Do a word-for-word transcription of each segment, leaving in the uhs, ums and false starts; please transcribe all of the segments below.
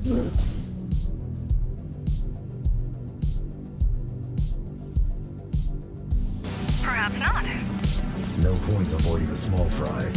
Perhaps not. No point avoiding the small fry.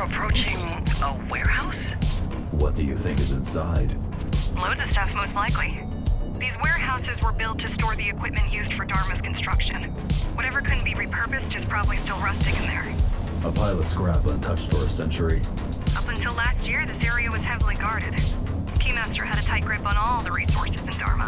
approaching a warehouse? What do you think is inside? Loads of stuff, most likely. These warehouses were built to store the equipment used for Dharma's construction. Whatever couldn't be repurposed is probably still rusting in there. A pile of scrap untouched for a century. Up until last year, this area was heavily guarded. Keymaster had a tight grip on all the resources in Dharma.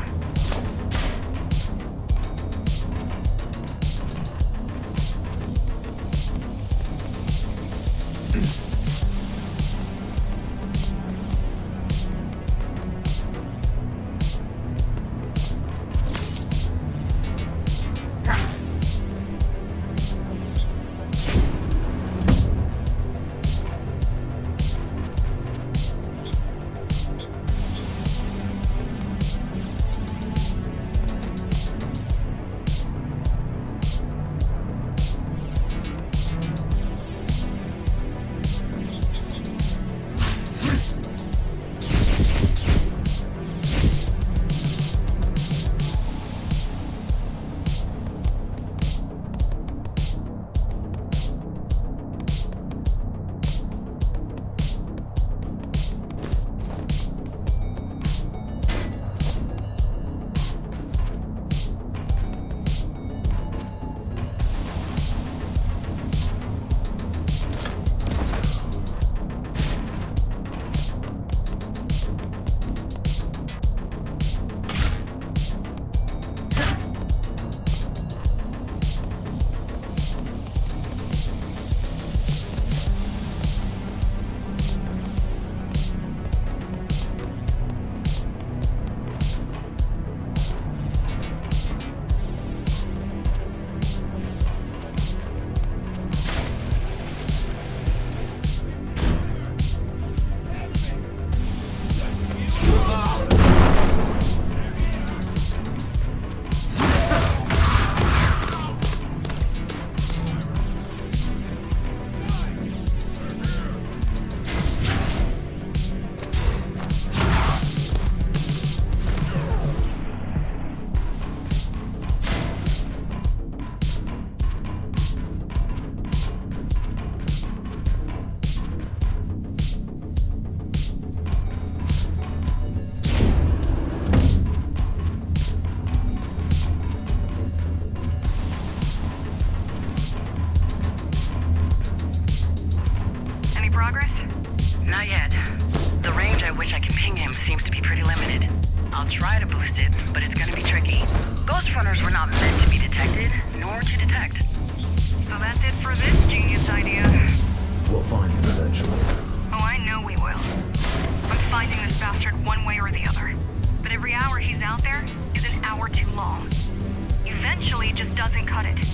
Not yet. The range at which I can ping him seems to be pretty limited. I'll try to boost it, but it's gonna be tricky. Ghost runners were not meant to be detected, nor to detect. So that's it for this genius idea. We'll find him eventually. Oh, I know we will. I'm finding this bastard one way or the other. But every hour he's out there is an hour too long. Eventually, it just doesn't cut it.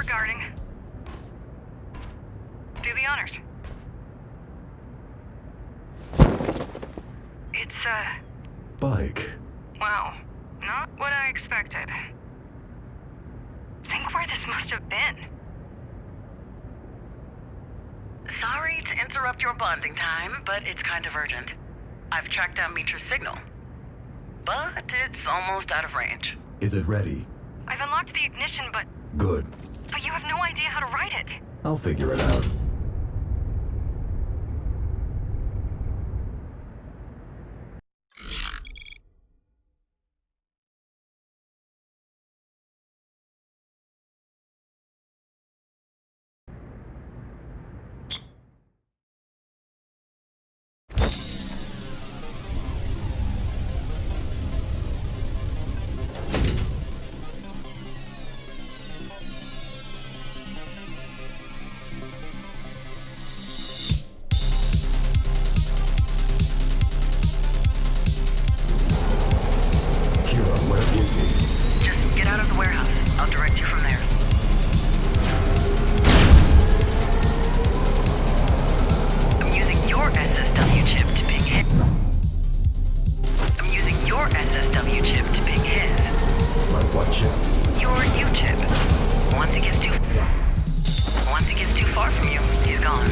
guarding. Do the honors. It's, uh... Bike. wow. Not what I expected. Think where this must have been. Sorry to interrupt your bonding time, but it's kind of urgent. I've tracked down Mitra's signal. But it's almost out of range. Is it ready? I've unlocked the ignition, but... Good. But you have no idea how to write it. I'll figure it out. Just get out of the warehouse. I'll direct you from there. I'm using your S S W chip to ping his. I'm using your S S W chip to ping his. My what chip? Your U chip. Once it gets too... Once it gets too far from you, he's gone.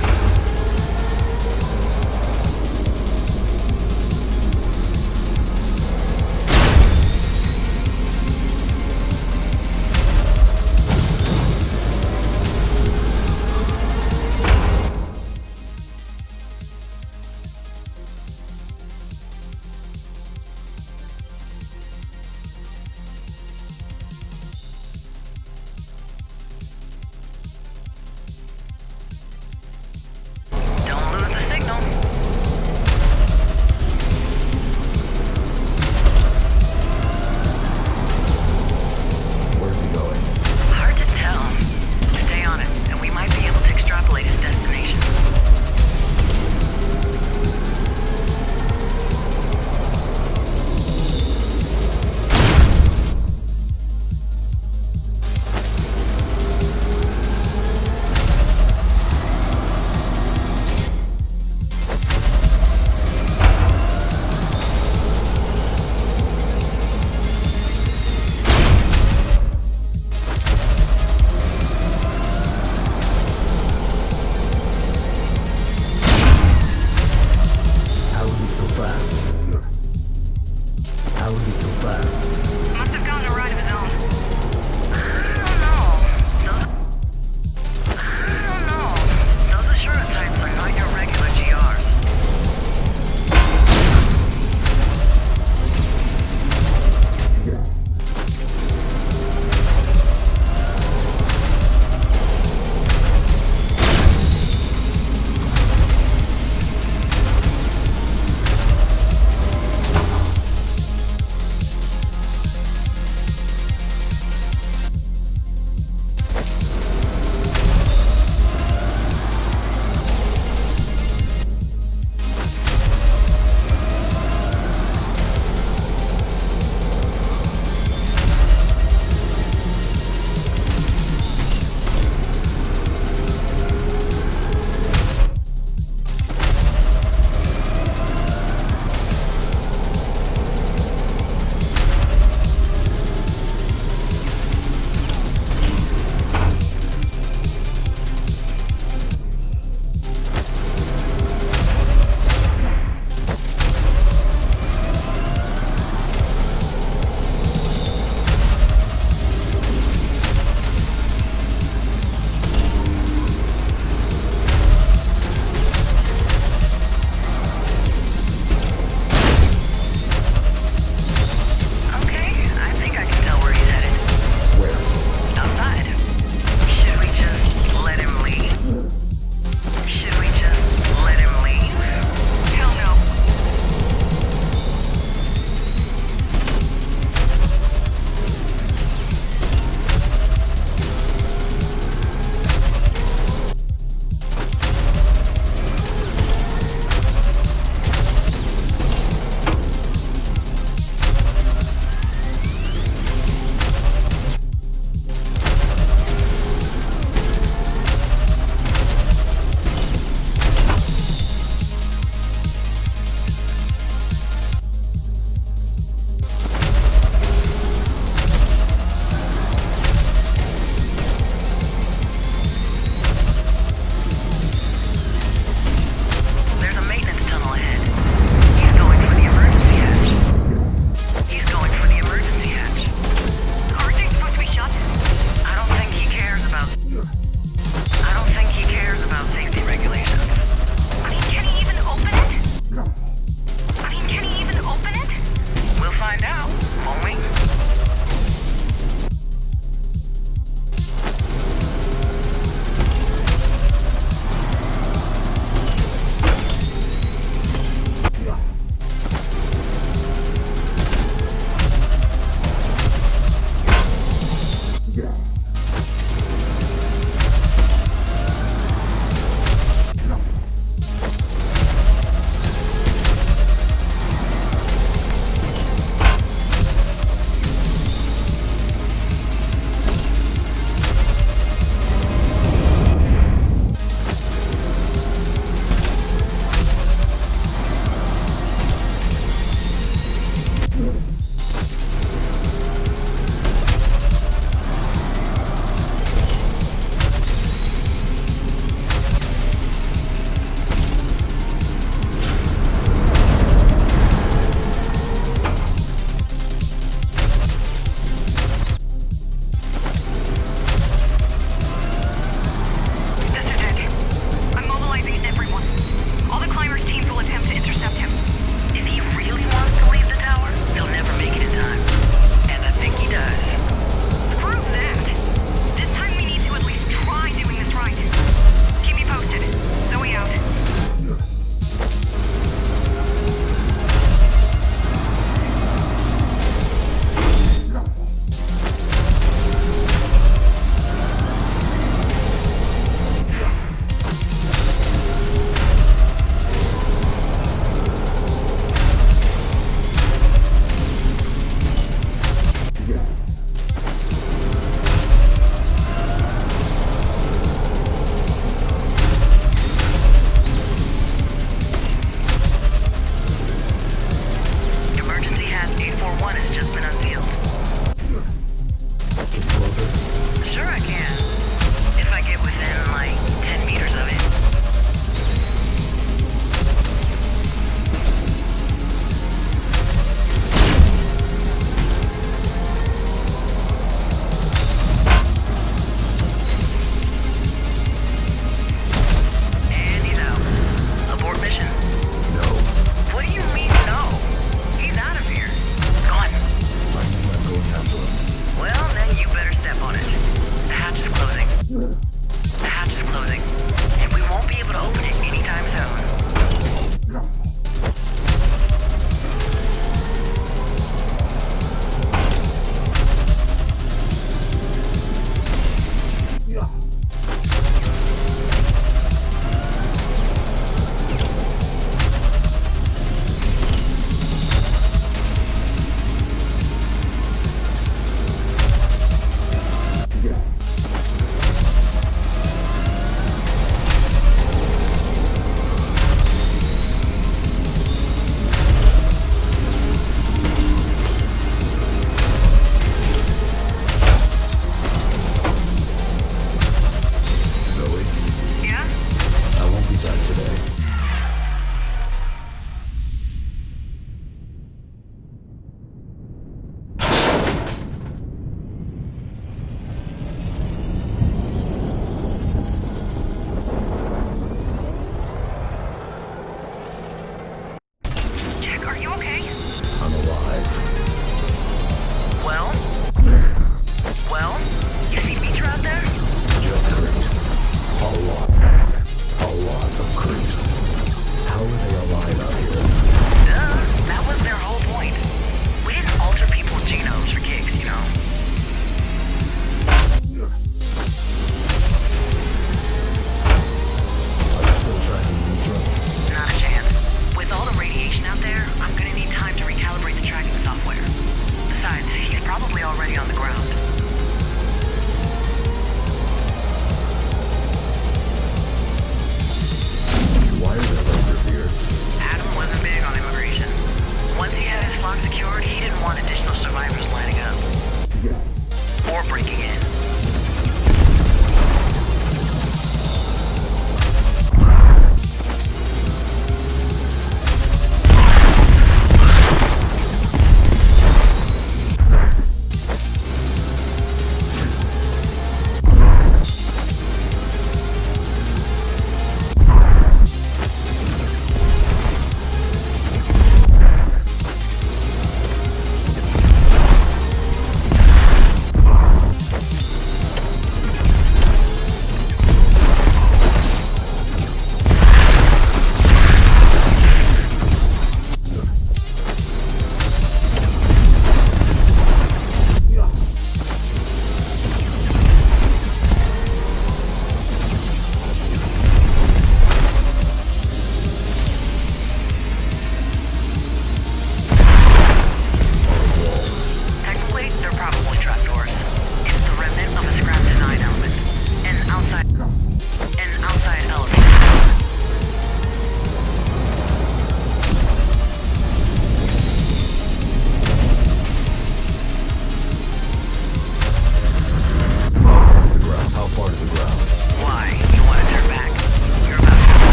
The hatch is closing, and we won't be able to open it anytime soon.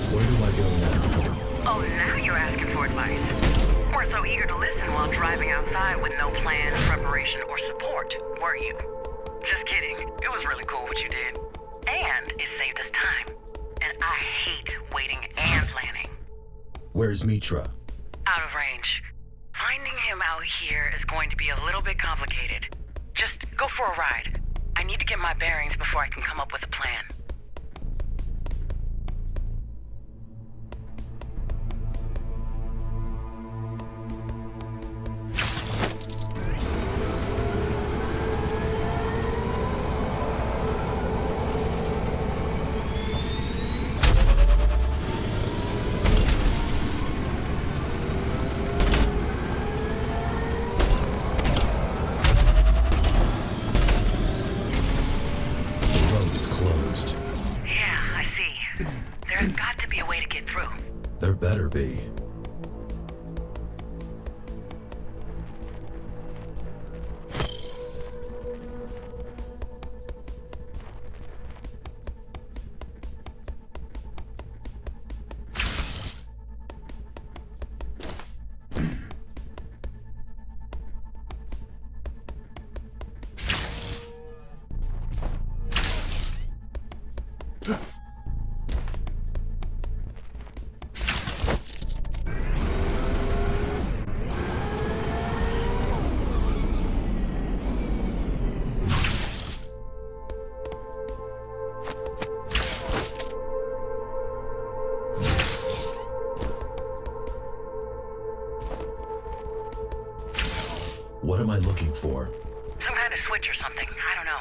Where do I go now? Oh, now you're asking for advice. Weren't so eager to listen while driving outside with no plan, preparation, or support, were you? Just kidding. It was really cool what you did. And it saved us time. And I hate waiting and planning. Where's Mitra? Out of range. Finding him out here is going to be a little bit complicated. Just go for a ride. I need to get my bearings before I can come up with a plan. There better be. What am I looking for? Some kind of switch or something. I don't know.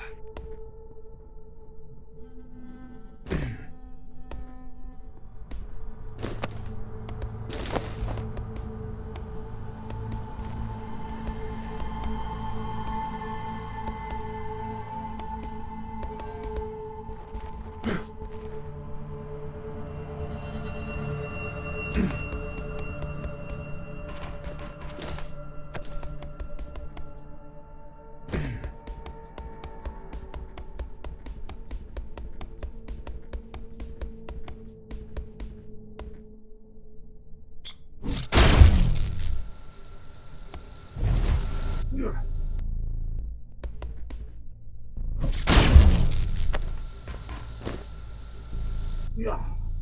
Yeah.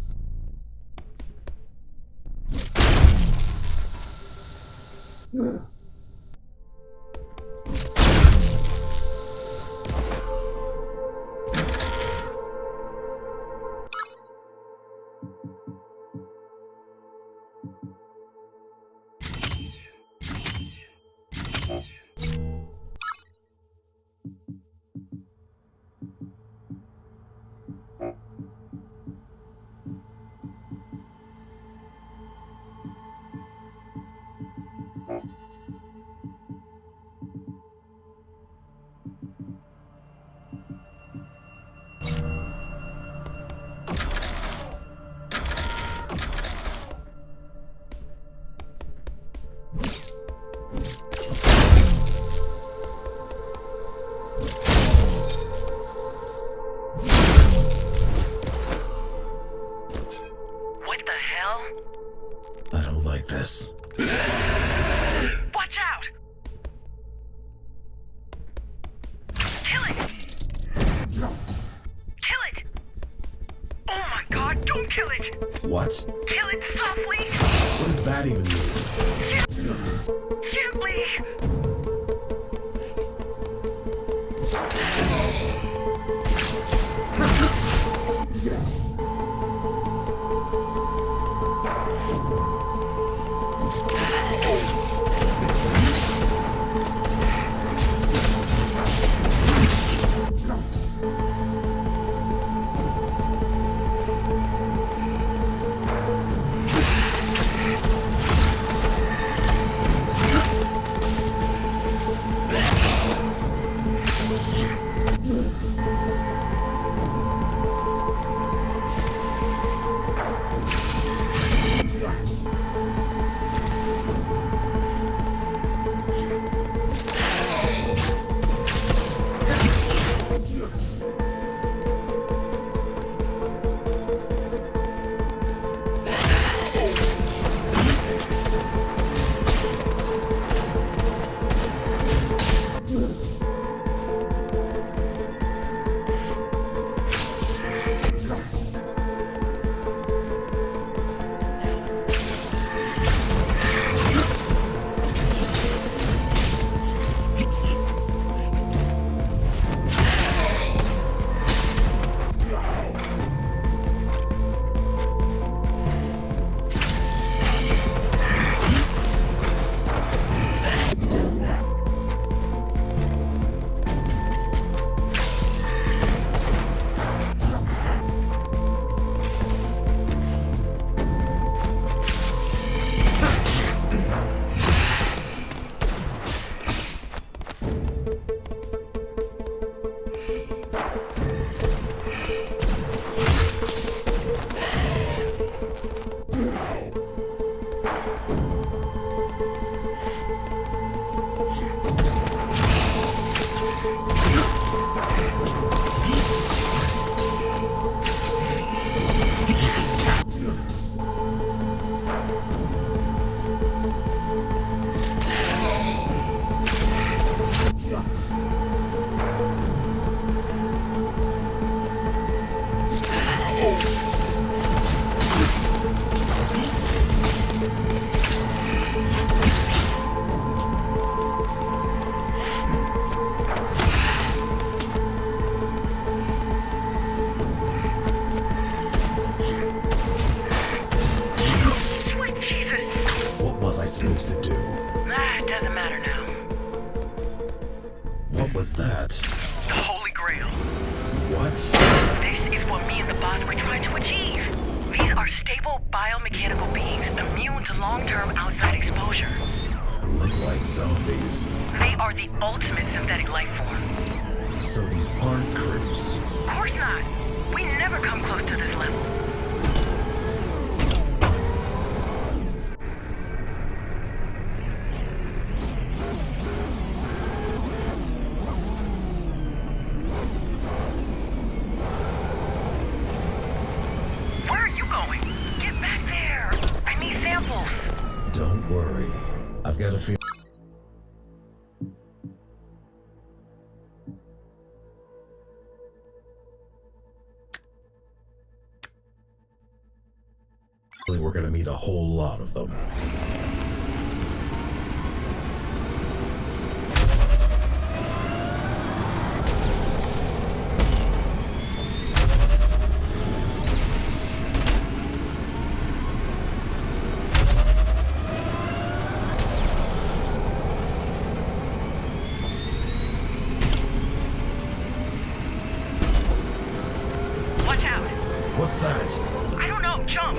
Yeah. I don't like this. Watch out! Kill it! Kill it! Oh my god, don't kill it! What? Kill it softly! What does that even mean? Gen- gently! was I supposed to do? Ah, it doesn't matter now. What was that? The Holy Grail. What? This is what me and the boss were trying to achieve. These are stable biomechanical beings immune to long-term outside exposure. Look like zombies. They are the ultimate synthetic life form. So these aren't creeps. Of course not. We never come close to this level. Where are you going? Get back there. I need samples. Don't worry. I've got a feeling we're gonna meet a whole lot of them. Watch out. What's that? I don't know. Jump.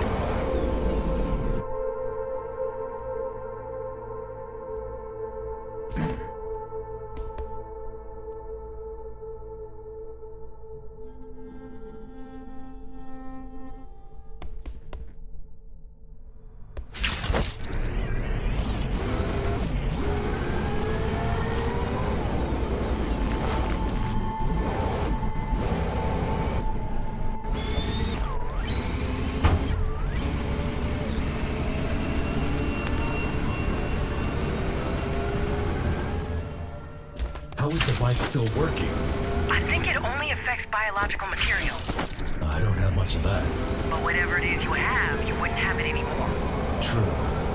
How is the bike still working? I think it only affects biological material. I don't have much of that. But whatever it is you have, you wouldn't have it anymore. True.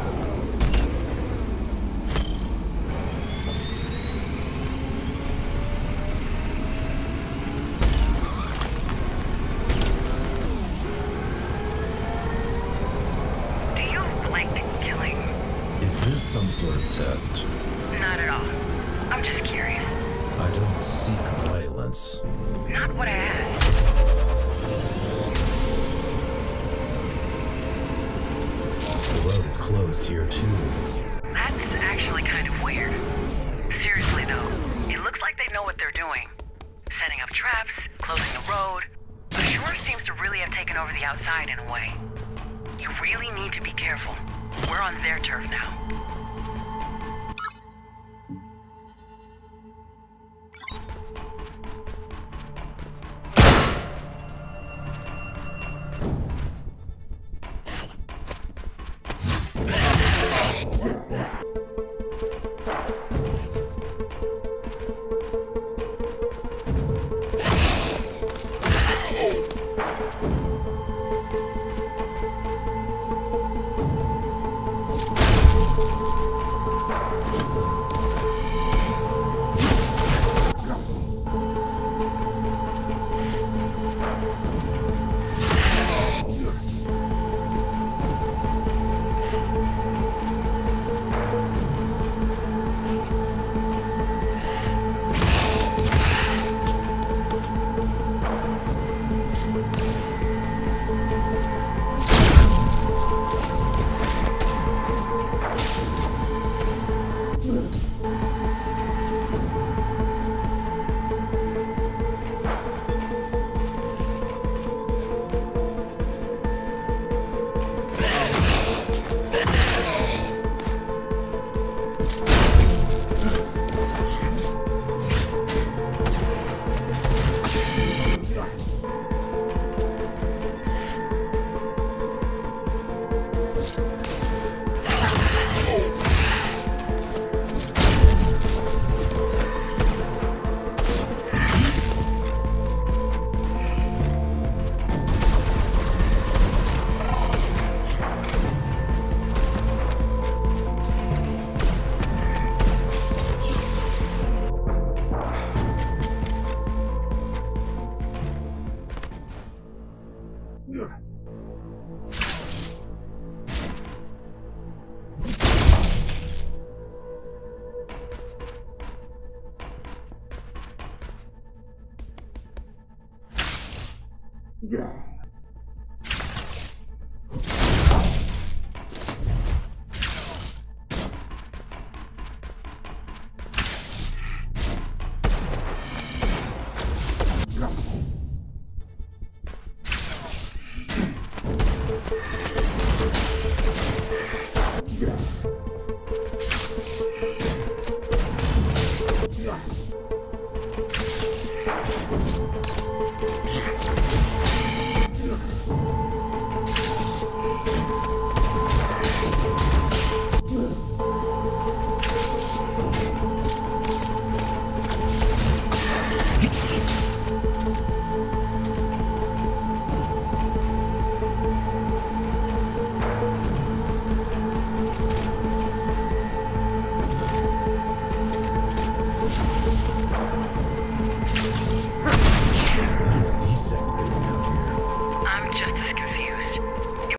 Do you like killing? Is this some sort of test? Not at all. I'm just curious. I don't seek violence. Not what I asked. The road is closed here too. That's actually kind of weird. Seriously though, it looks like they know what they're doing. Setting up traps, closing the road. The shore seems to really have taken over the outside in a way. You really need to be careful. We're on their turf now. Yeah.